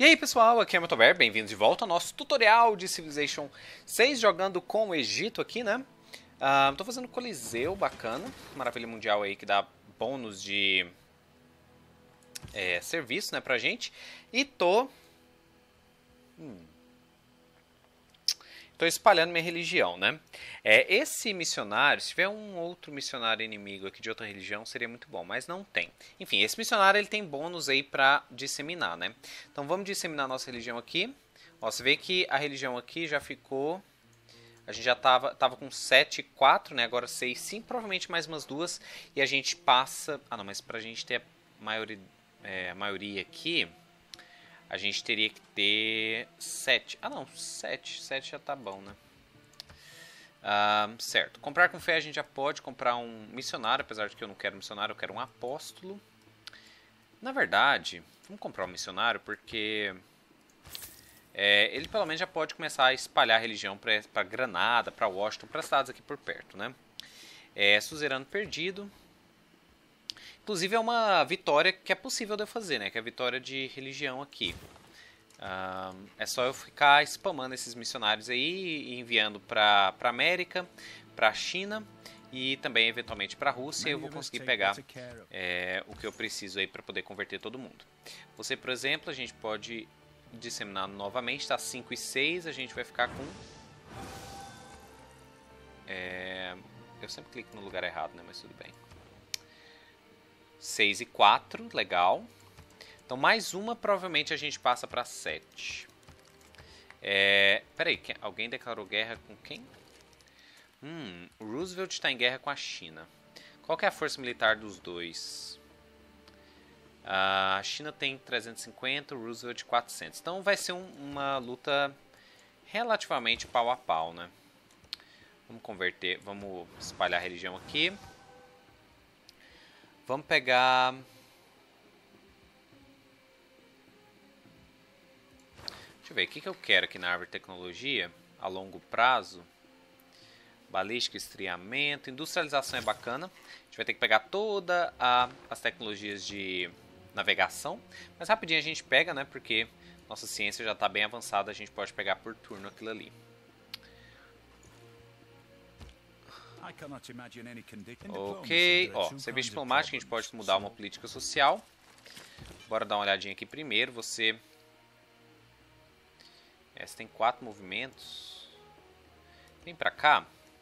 aí pessoal, aqui é o Motober, bem-vindos de volta ao nosso tutorial de Civilization 6 jogando com o Egito aqui, né? Tô fazendo Coliseu, bacana, maravilha mundial aí que dá bônus de serviço, né, pra gente. E tô espalhando minha religião, né? Esse missionário, se tiver um outro missionário inimigo aqui de outra religião, seria muito bom, mas não tem. Enfim, esse missionário ele tem bônus aí pra disseminar, né? Então vamos disseminar nossa religião aqui. Ó, você vê que a religião aqui já ficou... A gente já tava com 7, 4, né? Agora 6, 5, provavelmente mais umas duas. E a gente passa... Ah, não, mas pra gente ter a maioria aqui... A gente teria que ter 7. Ah, não, 7. 7 já tá bom, né? Certo. Comprar com fé a gente já pode comprar um missionário, apesar de que eu não quero um missionário, eu quero um apóstolo. Na verdade, vamos comprar um missionário porque ele pelo menos já pode começar a espalhar a religião para Granada, para Washington, para cidades aqui por perto, né? Suzerano perdido. Inclusive é uma vitória que é possível de eu fazer, né? Que é a vitória de religião aqui. É só eu ficar spamando esses missionários aí e enviando para América, para China e também eventualmente para Rússia. Eu vou conseguir pegar o que eu preciso aí para poder converter todo mundo. Você, por exemplo, a gente pode disseminar novamente, tá? 5 e 6, a gente vai ficar com... Eu sempre clico no lugar errado, né? Mas tudo bem. 6 e 4, legal. Então mais uma, provavelmente a gente passa para 7. Peraí, alguém declarou guerra com quem? O Roosevelt está em guerra com a China. Qual que é a força militar dos dois? A China tem 350, o Roosevelt 400. Então vai ser uma luta relativamente pau a pau, né? Vamos converter, vamos espalhar a religião aqui. Vamos pegar... Deixa eu ver, o que eu quero aqui na árvore de tecnologia a longo prazo. Balística, estriamento, industrialização é bacana. A gente vai ter que pegar todas as tecnologias de navegação. Mas rapidinho a gente pega, né? Porque nossa ciência já está bem avançada, a gente pode pegar por turno aquilo ali. Ok, ó, serviço diplomático, a gente pode mudar uma política social. Bora dar uma olhadinha aqui primeiro. Você tem 4 movimentos. Vem pra cá.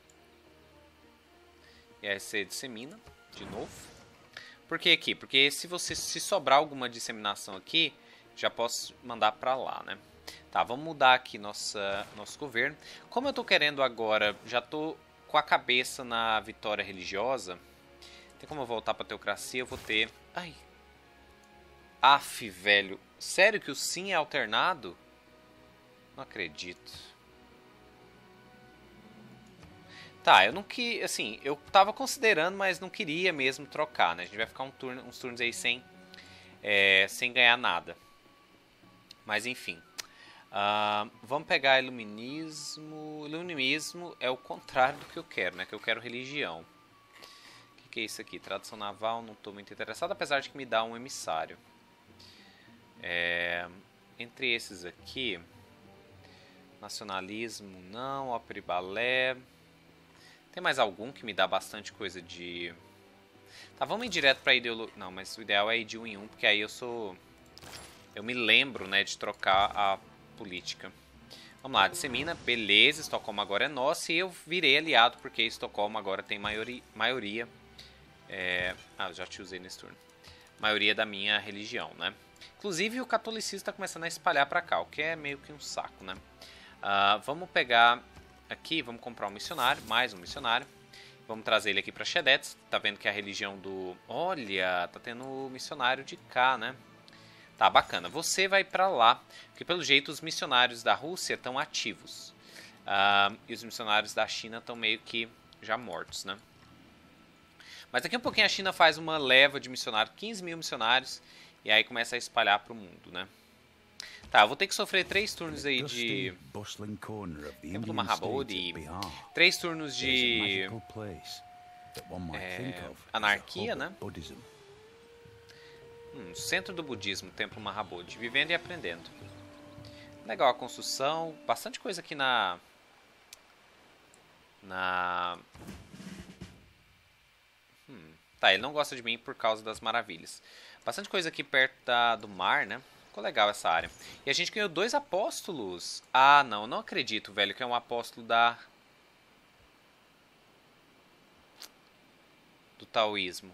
E aí você dissemina de novo. Por que aqui? Porque se sobrar alguma disseminação aqui, já posso mandar pra lá, né? Tá, vamos mudar aqui nosso governo. Como eu tô querendo agora, já tô com a cabeça na vitória religiosa. Tem como eu voltar pra teocracia? Eu vou ter... Ai. Aff, velho. Sério que o sim é alternado? Não acredito. Tá, eu não que... Assim, eu tava considerando, mas não queria mesmo trocar, né? A gente vai ficar uns turnos aí sem ganhar nada. Mas enfim. Vamos pegar iluminismo. Iluminismo é o contrário do que eu quero, né? Que eu quero religião. O que é isso aqui? Tradução naval, não estou muito interessado, apesar de que me dá um emissário. Entre esses aqui, nacionalismo não, ópera e balé. Tem mais algum que me dá bastante coisa de... Tá, vamos ir direto para ideologia. Não, mas o ideal é ir de 1 em 1, porque aí eu me lembro, né, de trocar a política. Vamos lá, dissemina, beleza, Estocolmo agora é nosso e eu virei aliado porque Estocolmo agora tem maioria. Eu já te usei nesse turno. Maioria da minha religião, né? Inclusive o catolicismo está começando a espalhar para cá, o que é meio que um saco, né? Vamos pegar aqui, vamos comprar um missionário, mais um missionário. Vamos trazer ele aqui para Shedets. Tá vendo que a religião do... Olha, tá tendo missionário de cá, né? Tá, bacana. Você vai pra lá, porque pelo jeito os missionários da Rússia estão ativos. E os missionários da China estão meio que já mortos, né? Mas daqui a um pouquinho a China faz uma leva de missionários, 15 mil missionários, e aí começa a espalhar pro mundo, né? Tá, eu vou ter que sofrer 3 turnos aí de... Templo Mahabodhi, 3 turnos de... anarquia, né? Centro do budismo, Templo Mahabodhi, vivendo e aprendendo. Legal a construção. Bastante coisa aqui na... Tá, ele não gosta de mim por causa das maravilhas. Bastante coisa aqui perto do mar, né? Ficou legal essa área. E a gente ganhou 2 apóstolos. Ah, não. Não acredito, velho, que é um apóstolo do taoísmo.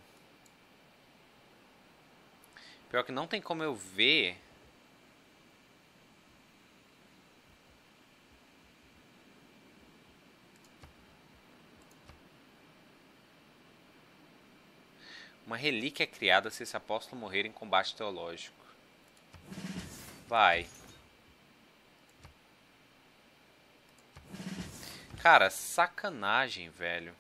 Pior que não tem como eu ver. Uma relíquia é criada se esse apóstolo morrer em combate teológico. Vai. Cara, sacanagem, velho.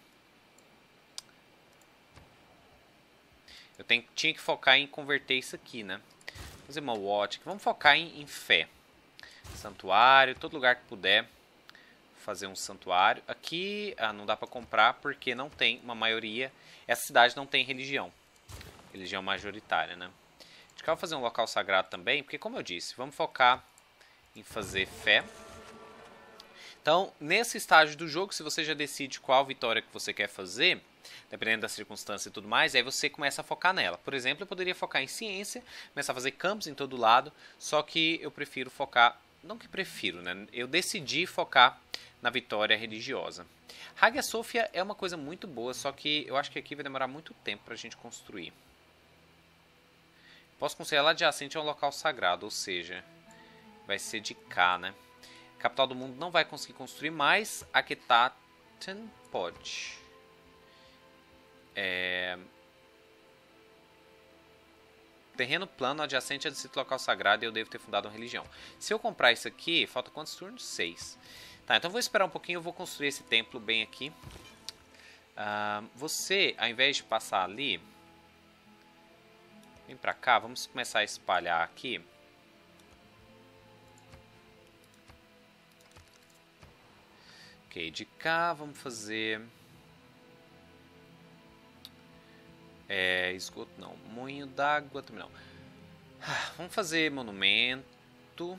Eu tinha que focar em converter isso aqui, né? Vamos fazer uma watch. Vamos focar em fé. Santuário, todo lugar que puder. Fazer um santuário. Aqui não dá pra comprar porque não tem uma maioria. Essa cidade não tem religião. Religião majoritária, né? Acho que eu vou fazer um local sagrado também, porque como eu disse, vamos focar em fazer fé. Então, nesse estágio do jogo, se você já decide qual vitória que você quer fazer, dependendo da circunstância e tudo mais, aí você começa a focar nela. Por exemplo, eu poderia focar em ciência, começar a fazer campos em todo lado, só que eu prefiro focar, não que prefiro, né? Eu decidi focar na vitória religiosa. Hagia Sophia é uma coisa muito boa, só que eu acho que aqui vai demorar muito tempo pra gente construir. Posso construir ela adjacente a um local sagrado, ou seja, vai ser de cá, né? Capital do mundo não vai conseguir construir, mas Akhetaten pode. Terreno plano adjacente a esse local sagrado e eu devo ter fundado uma religião. Se eu comprar isso aqui, falta quantos turnos? 6. Tá, então vou esperar um pouquinho, eu vou construir esse templo bem aqui. Você, ao invés de passar ali, vem pra cá, vamos começar a espalhar aqui. Ok, de cá vamos fazer... esgoto não, moinho d'água também não. Vamos fazer monumento.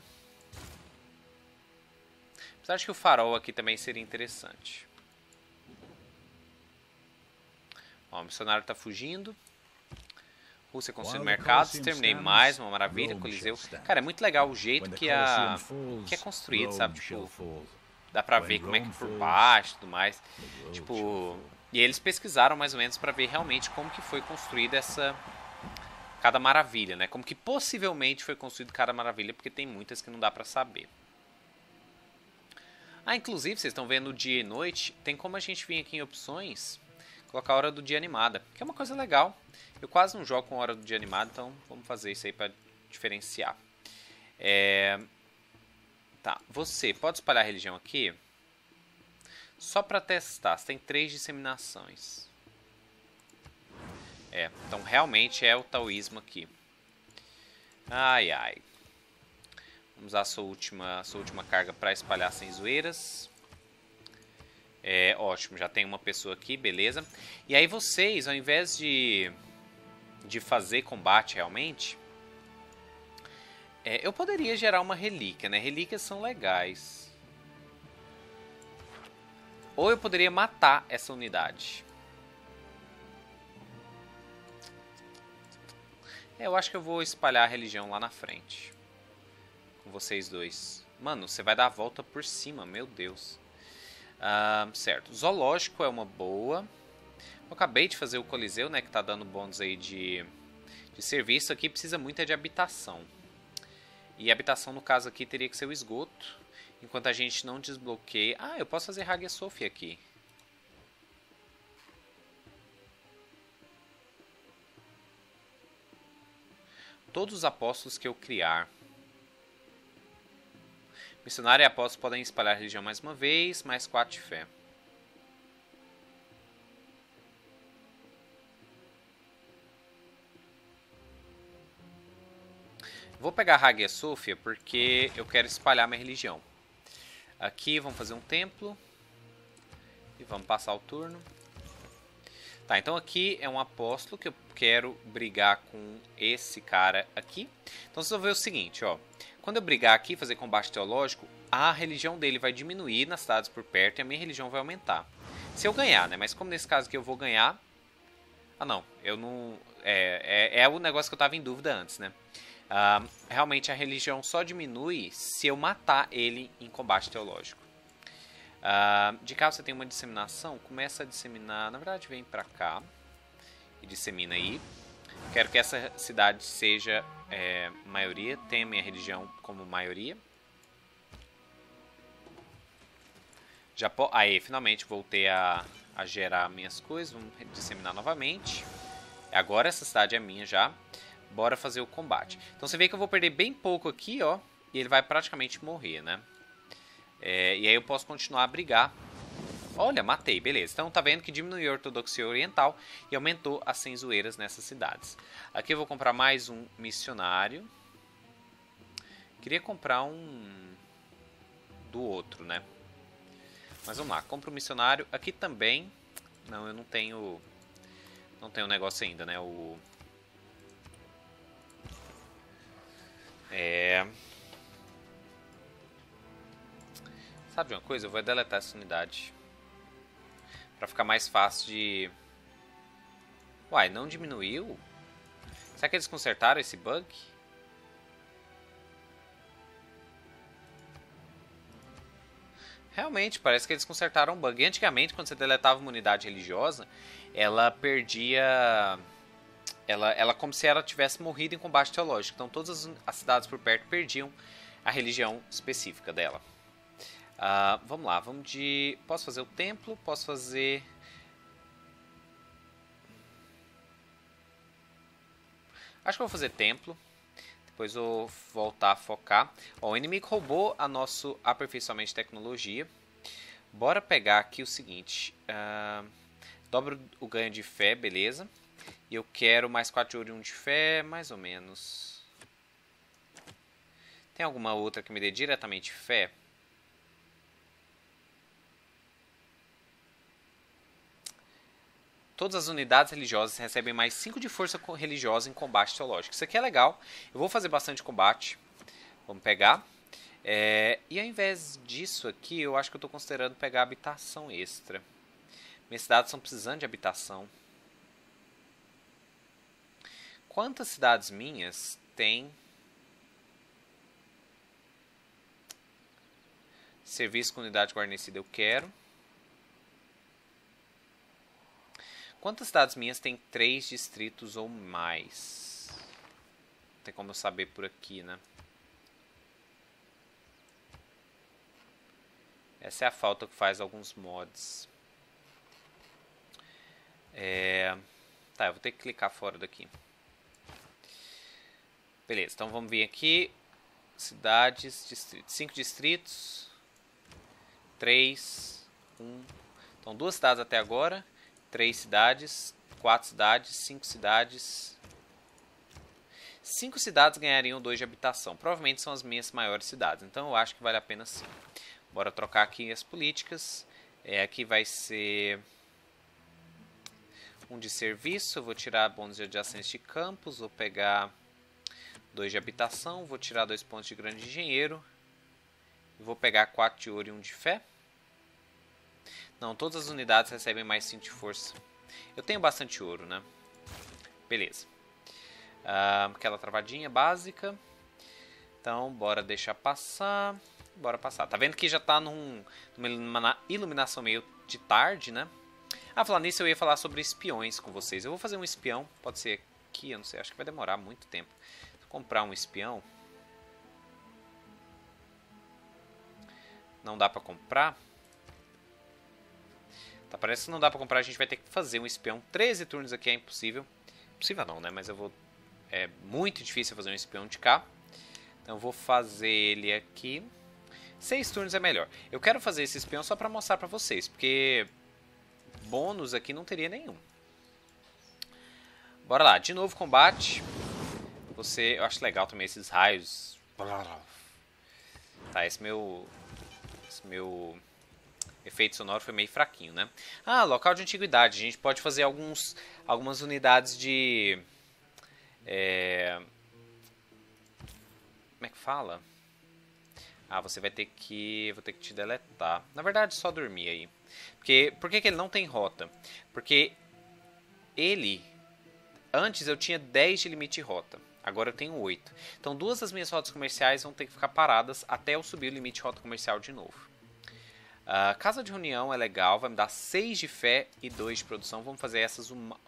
Apesar de que o farol aqui também seria interessante. Ó, o missionário está fugindo. Rússia construindo mercados. Terminei mais uma maravilha. Coliseu. Cara, é muito legal o jeito que é construído, sabe? Tipo, dá pra ver como é que é por baixo e tudo mais. Tipo, e eles pesquisaram mais ou menos pra ver realmente como que foi construída cada maravilha, né? Como que possivelmente foi construído cada maravilha, porque tem muitas que não dá pra saber. Inclusive, vocês estão vendo dia e noite, tem como a gente vir aqui em opções, colocar a hora do dia animada, que é uma coisa legal. Eu quase não jogo com a hora do dia animada, então vamos fazer isso aí para diferenciar. Tá, você pode espalhar a religião aqui? Só para testar, você tem 3 disseminações. Então realmente é o taoísmo aqui. Ai, ai. Vamos usar a sua última carga para espalhar sem zoeiras. Ótimo, já tem uma pessoa aqui, beleza. E aí vocês, ao invés de fazer combate realmente, eu poderia gerar uma relíquia, né? Relíquias são legais. Ou eu poderia matar essa unidade. Eu acho que eu vou espalhar a religião lá na frente. Com vocês dois. Mano, você vai dar a volta por cima, meu Deus. Certo, zoológico é uma boa. Eu acabei de fazer o coliseu, né, que tá dando bônus aí de serviço. Aqui precisa muito de habitação. E habitação no caso aqui teria que ser o esgoto. Enquanto a gente não desbloqueia... eu posso fazer Hagia Sophia aqui. Todos os apóstolos que eu criar. Missionário e apóstolos podem espalhar a religião mais uma vez, mais 4 de fé. Vou pegar a Hagia Sophia porque eu quero espalhar minha religião. Aqui vamos fazer um templo. E vamos passar o turno. Tá, então aqui é um apóstolo que eu quero brigar com esse cara aqui. Então vocês vão ver o seguinte, ó. quando eu brigar aqui, fazer combate teológico, a religião dele vai diminuir nas cidades por perto e a minha religião vai aumentar. Se eu ganhar, né? Mas como nesse caso aqui eu vou ganhar... Ah, não. Eu não... É o negócio que eu tava em dúvida antes, né? Realmente a religião só diminui se eu matar ele em combate teológico. De cá você tem uma disseminação. Começa a disseminar... Na verdade, vem pra cá. E dissemina aí. Quero que essa cidade seja maioria. Tenha minha religião como maioria. Aí, finalmente voltei a gerar minhas coisas. Vamos disseminar novamente. Agora essa cidade é minha já. Bora fazer o combate. Então você vê que eu vou perder bem pouco aqui, ó. E ele vai praticamente morrer, né? E aí eu posso continuar a brigar. Olha, matei, beleza. Então tá vendo que diminuiu a ortodoxia oriental e aumentou as cenzueiras nessas cidades. Aqui eu vou comprar mais um missionário. Queria comprar um do outro, né? Mas vamos lá, compro um missionário. Aqui também... Não, eu não tenho... Não tenho negócio ainda, né? Sabe de uma coisa? Eu vou deletar essa unidade. Pra ficar mais fácil de... Uai, não diminuiu? Será que eles consertaram esse bug? Realmente, parece que eles consertaram o bug. Antigamente, quando você deletava uma unidade religiosa, ela perdia... Ela como se ela tivesse morrido em combate teológico. Então todas as cidades por perto perdiam a religião específica dela. Vamos lá, vamos de... Posso fazer o templo, posso fazer... Acho que eu vou fazer templo. Depois eu vou voltar a focar. Ó, o inimigo roubou a nosso aperfeiçoamento de tecnologia. Bora pegar aqui o seguinte. Dobro o ganho de fé, beleza. E eu quero mais 4 de ouro e 1 de fé, mais ou menos. Tem alguma outra que me dê diretamente fé? Todas as unidades religiosas recebem mais 5 de força religiosa em combate teológico. Isso aqui é legal. Eu vou fazer bastante combate. Vamos pegar. E ao invés disso aqui, eu acho que eu estou considerando pegar habitação extra. Minhas cidades estão precisando de habitação. Quantas cidades minhas tem serviço com unidade guarnecida? Eu quero. Quantas cidades minhas tem 3 distritos ou mais? Não tem como eu saber por aqui, né? Essa é a falta que faz alguns mods. Tá, eu vou ter que clicar fora daqui. Beleza, então vamos vir aqui. Cidades, distritos. 5 distritos. 3, 1. Então 2 cidades até agora. 3 cidades, 4 cidades, 5 cidades. 5 cidades ganhariam 2 de habitação. Provavelmente são as minhas maiores cidades. Então eu acho que vale a pena sim. Bora trocar aqui as políticas. Aqui vai ser um de serviço. Eu vou tirar bônus de adjacência de campos. Vou pegar 2 de habitação. Vou tirar 2 pontos de grande engenheiro. Vou pegar 4 de ouro e 1 de fé. Não, todas as unidades recebem mais 5 de força. Eu tenho bastante ouro, né? Beleza. Aquela travadinha básica. Então, bora deixar passar. Bora passar. Tá vendo que já tá numa iluminação meio de tarde, né? Falar nisso, eu ia falar sobre espiões com vocês. Eu vou fazer um espião. Pode ser aqui, eu não sei. Acho que vai demorar muito tempo. Vou comprar um espião. Não dá pra comprar. Tá, parece que não dá pra comprar, a gente vai ter que fazer um espião. 13 turnos aqui é impossível. Impossível não, né? Mas eu vou... É muito difícil fazer um espião de cá. Então eu vou fazer ele aqui. 6 turnos é melhor. Eu quero fazer esse espião só pra mostrar pra vocês. Porque bônus aqui não teria nenhum. Bora lá, de novo combate. Eu acho legal também esses raios. Tá, esse meu efeito sonoro foi meio fraquinho, né? Local de antiguidade. A gente pode fazer algumas unidades de... Como é que fala? Ah, você vai ter que... Vou ter que te deletar. Na verdade, só dormir aí. Por que ele não tem rota? Porque ele... Antes eu tinha 10 de limite de rota. Agora eu tenho 8. Então 2 das minhas rotas comerciais vão ter que ficar paradas até eu subir o limite de rota comercial de novo. Casa de reunião é legal. Vai me dar 6 de fé e 2 de produção. Vamos fazer essas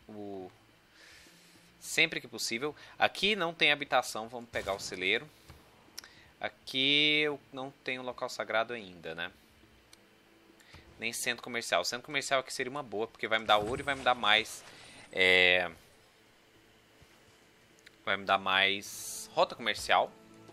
sempre que possível. Aqui não tem habitação. Vamos pegar o celeiro. Aqui eu não tenho local sagrado ainda, né? Nem centro comercial. O centro comercial aqui seria uma boa, porque vai me dar ouro e vai me dar mais... Vai me dar mais rota comercial.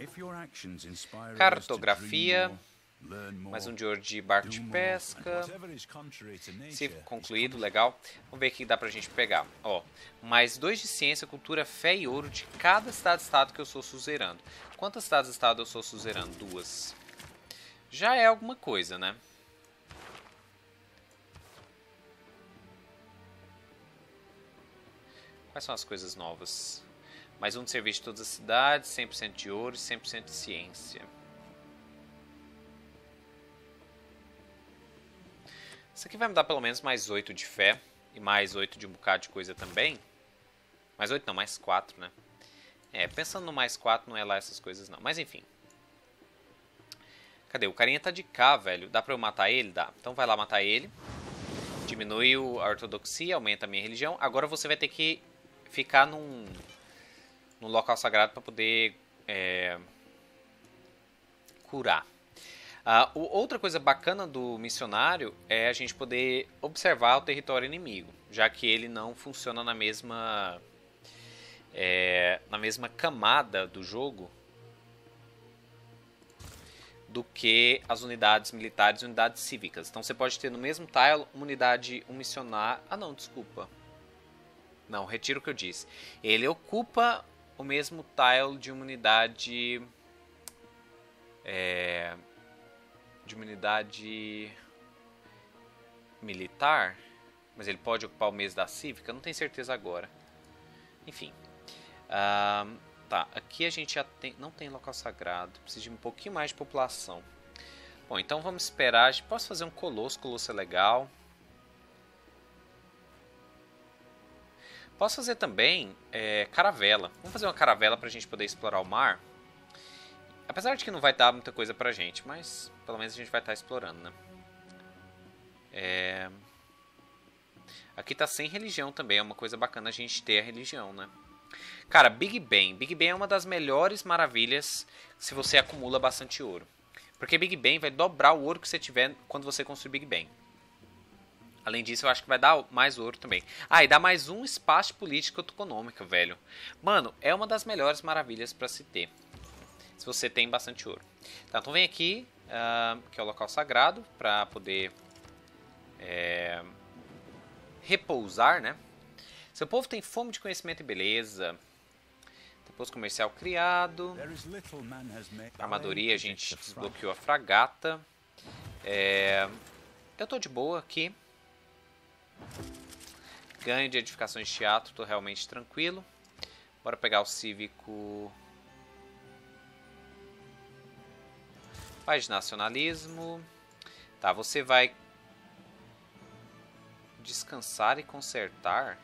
Cartografia. Mais um de ouro de barco de pesca. Ciclo concluído, legal. Vamos ver o que dá pra gente pegar. Ó, mais 2 de ciência, cultura, fé e ouro de cada cidade-estado que eu sou suzerando. Quantas cidades-estado eu sou suzerando? 2. Já é alguma coisa, né? Quais são as coisas novas? Mais um de serviço de todas as cidades, 100% de ouro e 100% de ciência. Isso aqui vai me dar pelo menos mais 8 de fé. E mais 8 de um bocado de coisa também. Mais 8 não, mais 4, né? Pensando no mais 4 não é lá essas coisas não. Mas enfim. Cadê? O carinha tá de cá, velho. Dá pra eu matar ele? Dá. Então vai lá matar ele. Diminui a ortodoxia, aumenta a minha religião. Agora você vai ter que ficar num local sagrado pra poder curar. Outra coisa bacana do missionário é a gente poder observar o território inimigo, já que ele não funciona na mesma camada do jogo do que as unidades militares e unidades cívicas. Então você pode ter no mesmo tile uma unidade, um missionário... Ah não, desculpa. Não, retiro o que eu disse. Ele ocupa o mesmo tile de uma unidade... de uma unidade militar, mas ele pode ocupar o mesmo da cívica, não tenho certeza agora. Enfim, tá, aqui a gente já tem, não tem local sagrado, precisa de um pouquinho mais de população. Bom, então vamos esperar. Posso fazer um colosso é legal. Posso fazer também caravela. Vamos fazer uma caravela para a gente poder explorar o mar. Apesar de que não vai dar muita coisa pra gente, mas pelo menos a gente vai estar explorando, né? Aqui tá sem religião também, é uma coisa bacana a gente ter a religião, né? Cara, Big Ben. Big Ben é uma das melhores maravilhas se você acumula bastante ouro. Porque Big Ben vai dobrar o ouro que você tiver quando você construir Big Ben. Além disso, eu acho que vai dar mais ouro também. E dá mais um espaço político econômico, velho. Mano, é uma das melhores maravilhas pra se ter. Se você tem bastante ouro. Tá, então vem aqui, que é o local sagrado, para poder repousar, né? Seu povo tem fome de conhecimento e beleza. Depois comercial criado. Armadoria, a gente desbloqueou a fragata. Eu tô de boa aqui. Ganho de edificações de teatro, tô realmente tranquilo. Bora pegar o cívico... Paz de nacionalismo. Tá, você vai descansar e consertar.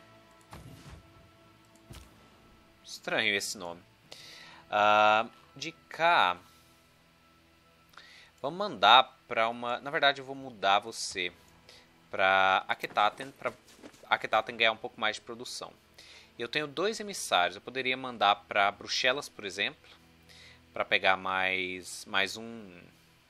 Estranho esse nome. De cá. Vamos mandar para uma... Na verdade, eu vou mudar você para Aquetaten. Para Aquetaten ganhar um pouco mais de produção. Eu tenho 2 emissários. Eu poderia mandar para Bruxelas, por exemplo. Para pegar mais um...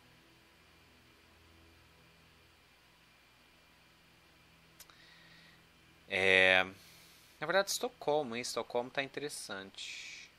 Na verdade, Estocolmo, hein? Estocolmo tá interessante.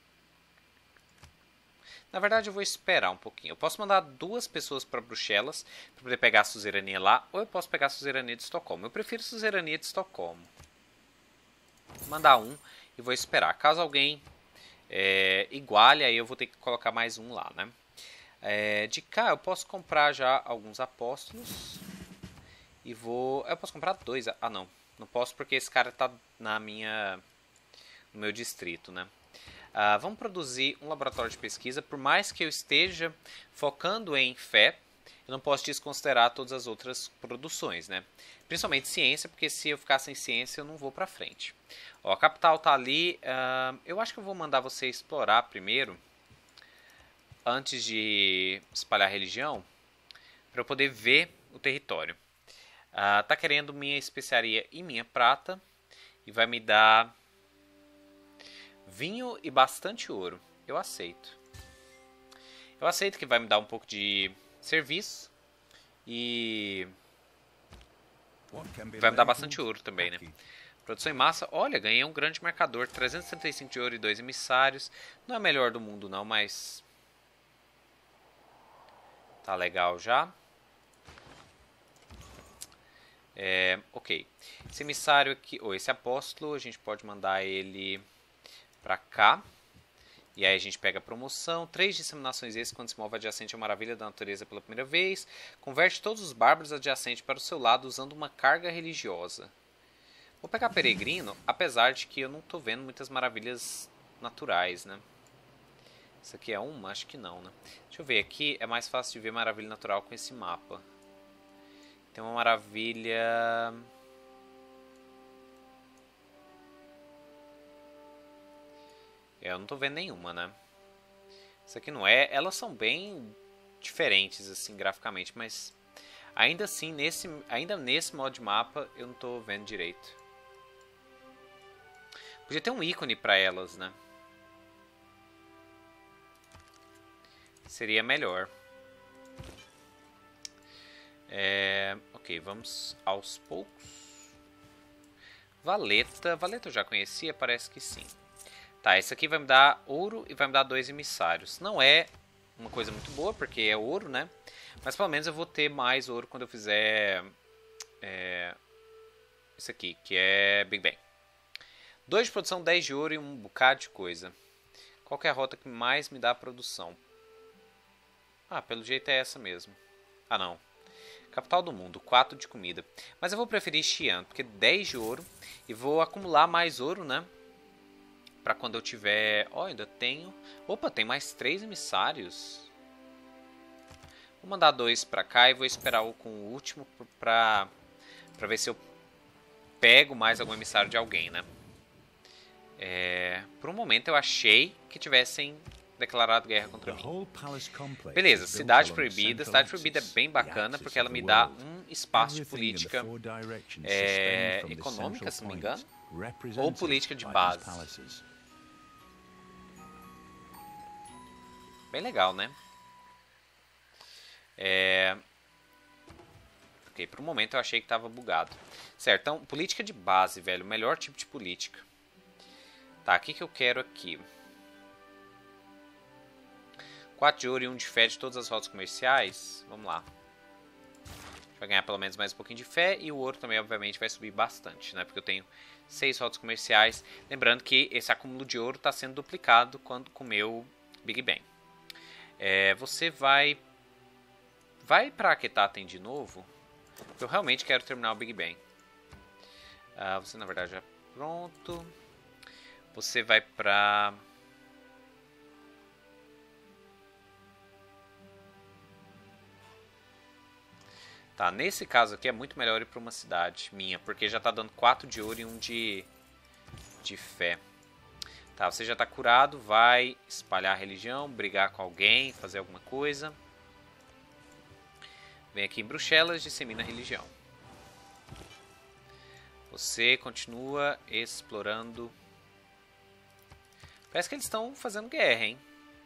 Na verdade, eu vou esperar um pouquinho. Eu posso mandar 2 pessoas para Bruxelas para poder pegar a suzerania lá, ou eu posso pegar a suzerania de Estocolmo. Eu prefiro a suzerania de Estocolmo. Vou mandar um e vou esperar. Caso alguém iguale, aí eu vou ter que colocar mais um lá, né? De cá eu posso comprar já alguns apóstolos. E vou... Eu posso comprar 2. Não. Não posso porque esse cara tá no meu distrito, né? Vamos produzir um laboratório de pesquisa. Por mais que eu esteja focando em fé, eu não posso desconsiderar todas as outras produções, né? Principalmente ciência, porque se eu ficar sem ciência eu não vou pra frente. Ó, a capital tá ali. Eu acho que eu vou mandar você explorar primeiro, antes de espalhar religião, para eu poder ver o território. Tá querendo minha especiaria e minha prata, e vai me dar vinho e bastante ouro. Eu aceito. Eu aceito que vai me dar um pouco de serviço e vai me dar bastante ouro também, né? Produção em massa. Olha, ganhei um grande marcador. 375 de ouro e 2 emissários. Não é o melhor do mundo não, mas tá legal já. Ok. Esse emissário aqui, ou esse apóstolo, a gente pode mandar ele pra cá. E aí a gente pega a promoção. 3 disseminações esse quando se move adjacente à maravilha da natureza pela primeira vez. Converte todos os bárbaros adjacentes para o seu lado usando uma carga religiosa. Vou pegar peregrino, apesar de que eu não estou vendo muitas maravilhas naturais, né? Isso aqui é uma? Acho que não, né? Deixa eu ver aqui, é mais fácil de ver maravilha natural com esse mapa. Tem uma maravilha... Eu não tô vendo nenhuma, né? Isso aqui não é... Elas são bem diferentes, assim, graficamente, mas... Ainda assim, ainda nesse modo de mapa, eu não tô vendo direito. Podia ter um ícone pra elas, né? Seria melhor. Ok, vamos aos poucos. Valeta. Valeta eu já conhecia? Parece que sim. Tá, esse aqui vai me dar ouro e vai me dar 2 emissários. Não é uma coisa muito boa, porque é ouro, né? Mas pelo menos eu vou ter mais ouro quando eu fizer... Isso aqui, que é Big Bang. 2 de produção, 10 de ouro e um bocado de coisa. Qual que é a rota que mais me dá produção? Pelo jeito é essa mesmo. Não. Capital do mundo, 4 de comida. Mas eu vou preferir Xi'an, porque 10 de ouro. E vou acumular mais ouro, né? Pra quando eu tiver... ainda tenho... Opa, tem mais 3 emissários. Vou mandar 2 pra cá e vou esperar com o último pra ver se eu pego mais algum emissário de alguém, né? Por um momento eu achei que tivessem declarado guerra contra mim. Beleza, Cidade Proibida. Cidade Proibida é bem bacana porque ela me dá um espaço de política econômica, se não me engano, ou política de base. Bem legal, né? Ok, por um momento eu achei que estava bugado. Certo, então, política de base, velho. O melhor tipo de política. Tá, o que eu quero aqui? 4 de ouro e 1 de fé de todas as rotas comerciais. Vamos lá. A gente vai ganhar pelo menos mais um pouquinho de fé. E o ouro também, obviamente, vai subir bastante, né? Porque eu tenho 6 rotas comerciais. Lembrando que esse acúmulo de ouro está sendo duplicado quando com o meu Big Bang. Você vai para Aquetaten de novo. Eu realmente quero terminar o Big Bang. Você, na verdade, já pronto. Você vai pra... Tá, nesse caso aqui é muito melhor ir pra uma cidade minha, porque já tá dando 4 de ouro e 1 de fé. Tá, você já tá curado, vai espalhar a religião, brigar com alguém, fazer alguma coisa. Vem aqui em Bruxelas, dissemina a religião. Você continua explorando. Parece que eles estão fazendo guerra, hein?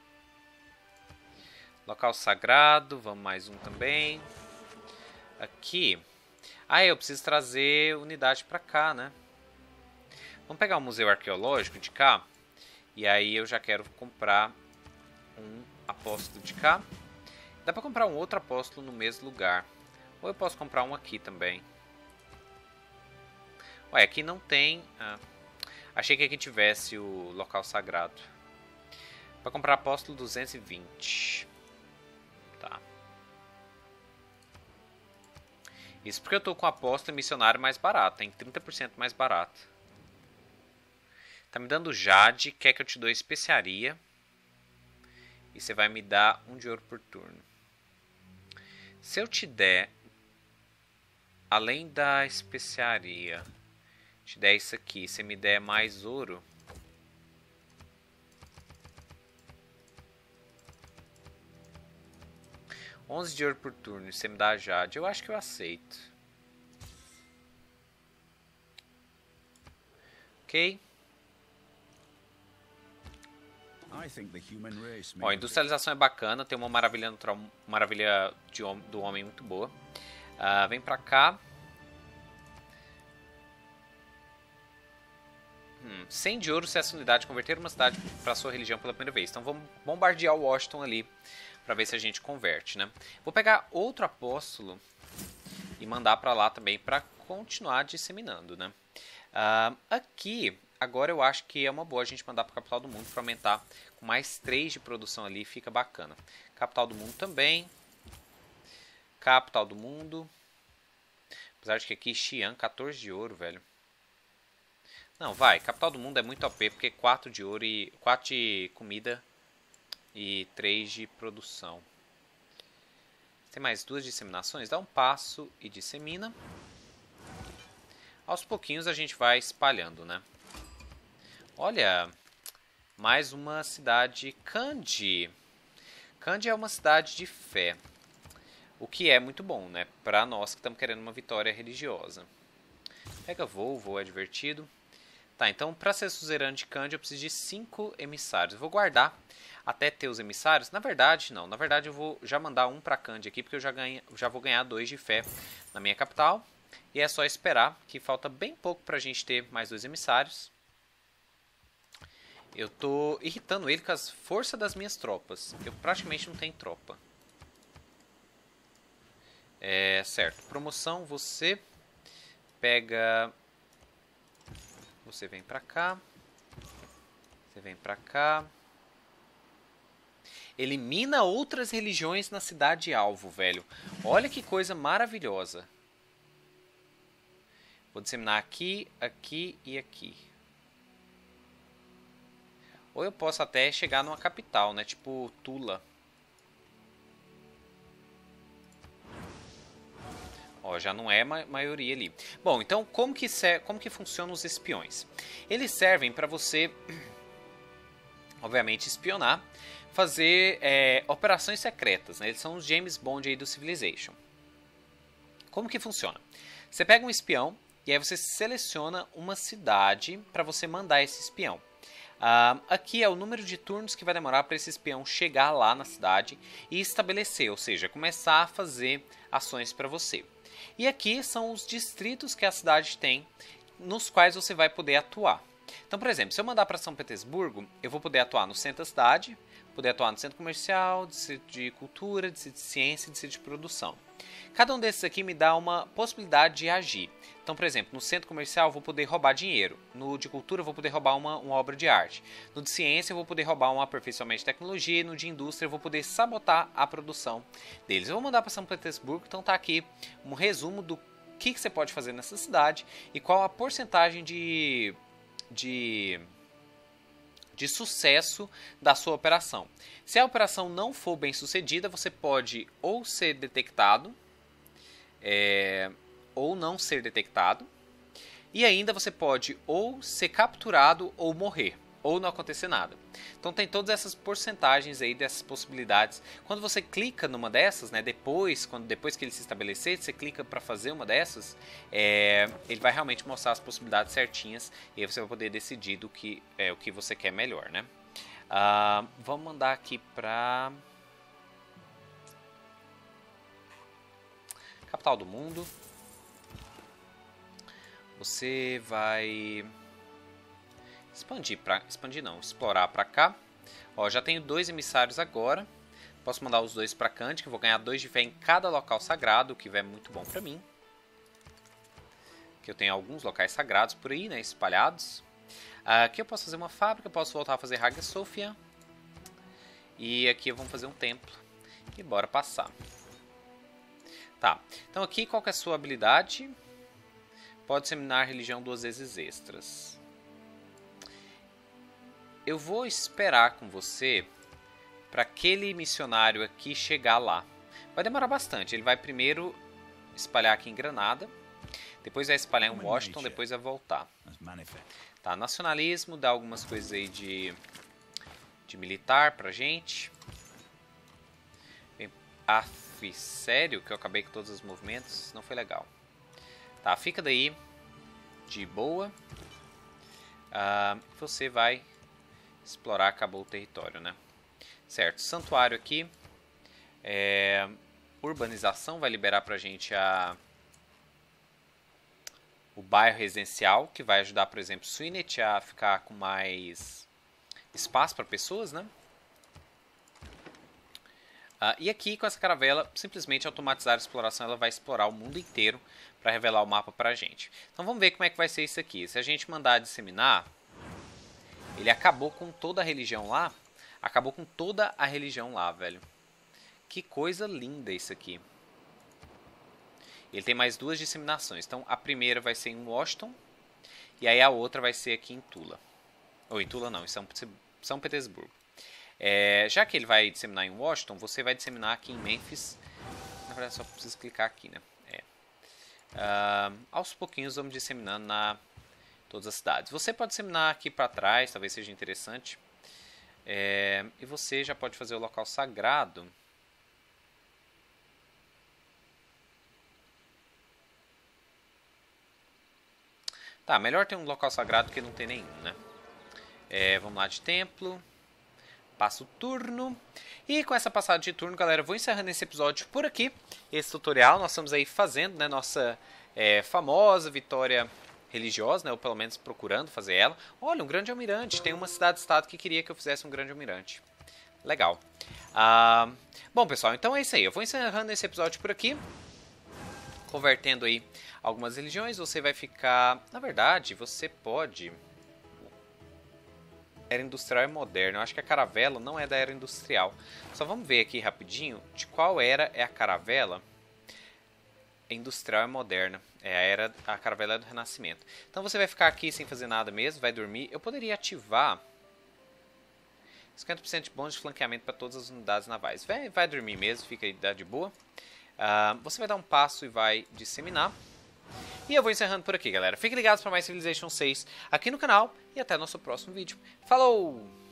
Local sagrado, vamos mais um também. Aqui. Eu preciso trazer unidade pra cá, né? Vamos pegar o museu arqueológico de cá. E aí eu já quero comprar um apóstolo de cá. Dá pra comprar um outro apóstolo no mesmo lugar. Ou eu posso comprar um aqui também. Ué, aqui não tem... achei que aqui tivesse o local sagrado. Para comprar apóstolo 220. Tá. Isso porque eu tô com apóstolo e missionário mais barato. Tem 30% mais barato. Tá me dando jade, quer que eu te dou especiaria. E você vai me dar 1 de ouro por turno. Se eu te der, além da especiaria, te der isso aqui, você me der mais ouro. $11 de ouro por turno e você me dá a jade, eu acho que eu aceito. Ok. Ó, a industrialização é bacana, tem uma maravilha natural, maravilha do homem muito boa. Vem pra cá. 100 de ouro se essa unidade converter uma cidade para sua religião pela primeira vez. Então vamos bombardear o Washington ali para ver se a gente converte, né? Vou pegar outro apóstolo e mandar para lá também para continuar disseminando, né? Aqui, agora eu acho que é uma boa a gente mandar para a capital do mundo para aumentar com mais 3 de produção ali, fica bacana. Capital do mundo também. Capital do mundo. Apesar de que aqui Xi'an, 14 de ouro, velho. Não, vai. Capital do mundo é muito OP, porque 4 de ouro e 4 de comida e 3 de produção. Tem mais 2 disseminações. Dá um passo e dissemina. Aos pouquinhos a gente vai espalhando, né? Olha, mais uma cidade. Kandy. Kandy é uma cidade de fé. O que é muito bom, né? Pra nós que estamos querendo uma vitória religiosa. Pega voo, voo é divertido. Tá, então para ser suzerano de Kandy eu preciso de 5 emissários. Eu vou guardar até ter os emissários. Na verdade, não. Na verdade eu vou já mandar um para Kandy aqui, porque eu já vou ganhar 2 de fé na minha capital. E é só esperar, que falta bem pouco pra gente ter mais 2 emissários. Eu tô irritando ele com as forças das minhas tropas. Eu praticamente não tenho tropa. Certo. Promoção, você pega... Você vem pra cá. Você vem pra cá. Elimina outras religiões na cidade-alvo, velho. Olha que coisa maravilhosa. Vou disseminar aqui, aqui e aqui. Ou eu posso até chegar numa capital, né? Tipo Tula. Ó, já não é maioria ali. Bom, então como que funcionam os espiões? Eles servem para você, obviamente, espionar, fazer operações secretas, né? Eles são os James Bond aí do Civilization. Como que funciona? Você pega um espião e aí você seleciona uma cidade para você mandar esse espião. Aqui é o número de turnos que vai demorar para esse espião chegar lá na cidade e estabelecer, ou seja, começar a fazer ações para você. E aqui são os distritos que a cidade tem, nos quais você vai poder atuar. Então, por exemplo, se eu mandar para São Petersburgo, eu vou poder atuar no centro da cidade, poder atuar no centro comercial, distrito de cultura, distrito de ciência e distrito de produção. Cada um desses aqui me dá uma possibilidade de agir. Então, por exemplo, no centro comercial eu vou poder roubar dinheiro. No de cultura eu vou poder roubar uma obra de arte. No de ciência eu vou poder roubar um aperfeiçoamento de tecnologia. E no de indústria eu vou poder sabotar a produção deles. Eu vou mandar para São Petersburgo, então tá aqui um resumo do que você pode fazer nessa cidade e qual a porcentagem de sucesso da sua operação. Se a operação não for bem sucedida, você pode ou ser detectado, ou não ser detectado, e ainda você pode ou ser capturado ou morrer, ou não acontecer nada. Então tem todas essas porcentagens aí dessas possibilidades. Quando você clica numa dessas, né, depois que ele se estabelecer, você clica para fazer uma dessas, ele vai realmente mostrar as possibilidades certinhas e aí você vai poder decidir o que você quer melhor, né? Vamos mandar aqui para capital do mundo. Você vai explorar para cá. Ó, já tenho 2 emissários agora. Posso mandar os 2 para Kandy, que eu vou ganhar 2 de fé em cada local sagrado, o que é muito bom para mim. Que eu tenho alguns locais sagrados por aí, né, espalhados. Aqui eu posso fazer uma fábrica, posso voltar a fazer Hagia Sophia. E aqui vamos fazer um templo. E bora passar. Tá, então aqui qual que é a sua habilidade? Pode disseminar religião 2 vezes extras. eu vou esperar com você para aquele missionário aqui chegar lá. Vai demorar bastante. Ele vai primeiro espalhar aqui em Granada, depois vai espalhar em Washington, depois vai voltar. Tá, nacionalismo, dá algumas coisas aí de militar pra gente. Sério que eu acabei com todos os movimentos? Não foi legal. Tá, fica daí de boa. Você vai explorar, acabou o território, né? Certo, santuário aqui. Urbanização vai liberar pra gente o bairro residencial, que vai ajudar, por exemplo, Swinett a ficar com mais espaço para pessoas, né? E aqui, com essa caravela, simplesmente automatizar a exploração, ela vai explorar o mundo inteiro para revelar o mapa pra gente. Então vamos ver como é que vai ser isso aqui. Se a gente mandar disseminar, ele acabou com toda a religião lá. Acabou com toda a religião lá, velho. Que coisa linda isso aqui. Ele tem mais 2 disseminações. Então a primeira vai ser em Washington. E aí a outra vai ser aqui em Tula. Ou em Tula não, em São Petersburgo. Já que ele vai disseminar em Washington, você vai disseminar aqui em Memphis. Na verdade só preciso clicar aqui, né? Aos pouquinhos vamos disseminando todas as cidades. Você pode disseminar aqui para trás, talvez seja interessante. E você já pode fazer o local sagrado. Tá, melhor ter um local sagrado que não ter nenhum, né? Vamos lá de templo. Passa o turno. E com essa passada de turno, galera, eu vou encerrando esse episódio por aqui. Esse tutorial nós estamos aí fazendo, né? Nossa famosa vitória religiosa, né? Ou pelo menos procurando fazer ela. Olha, um grande almirante. Tem uma cidade-estado que queria que eu fizesse um grande almirante. Legal. Bom, pessoal, então é isso aí. Eu vou encerrando esse episódio por aqui. Convertendo aí algumas religiões. Você vai ficar... Na verdade, você pode... Era industrial e moderna. Eu acho que a caravela não é da era industrial. Só vamos ver aqui rapidinho de qual era a caravela. Industrial e moderna. A caravela é do Renascimento. Então você vai ficar aqui sem fazer nada mesmo, vai dormir. Eu poderia ativar 50% de bônus de flanqueamento para todas as unidades navais. Vai dormir mesmo, fica aí de boa. Você vai dar um passo e vai disseminar. E eu vou encerrando por aqui, galera. Fiquem ligados para mais Civilization 6 aqui no canal. E até o nosso próximo vídeo. Falou!